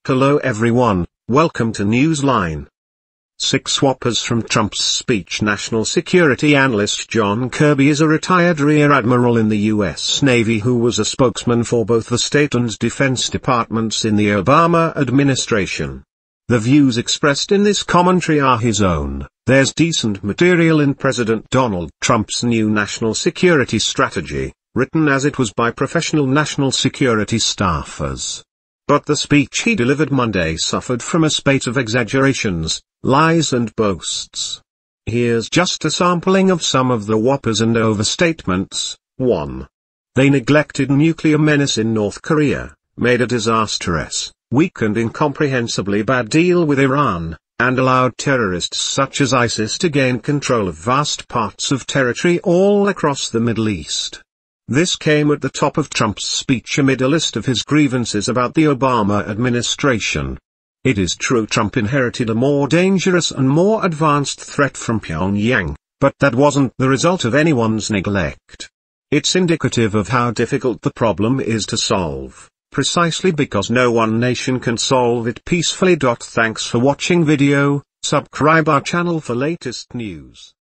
Hello everyone, welcome to Newsline. 6 whoppers from Trump's speech. National security analyst John Kirby is a retired Rear Admiral in the U.S. Navy who was a spokesman for both the State and Defense Departments in the Obama administration. The views expressed in this commentary are his own. There's decent material in President Donald Trump's new national security strategy, written as it was by professional national security staffers. But the speech he delivered Monday suffered from a spate of exaggerations, lies and boasts. Here's just a sampling of some of the whoppers and overstatements. 1. They neglected nuclear menace in North Korea, made a disastrous, weak and incomprehensibly bad deal with Iran, and allowed terrorists such as ISIS to gain control of vast parts of territory all across the Middle East. This came at the top of Trump's speech amid a list of his grievances about the Obama administration. It is true Trump inherited a more dangerous and more advanced threat from Pyongyang, but that wasn't the result of anyone's neglect. It's indicative of how difficult the problem is to solve, precisely because no one nation can solve it peacefully. Thanks for watching video, subscribe our channel for latest news.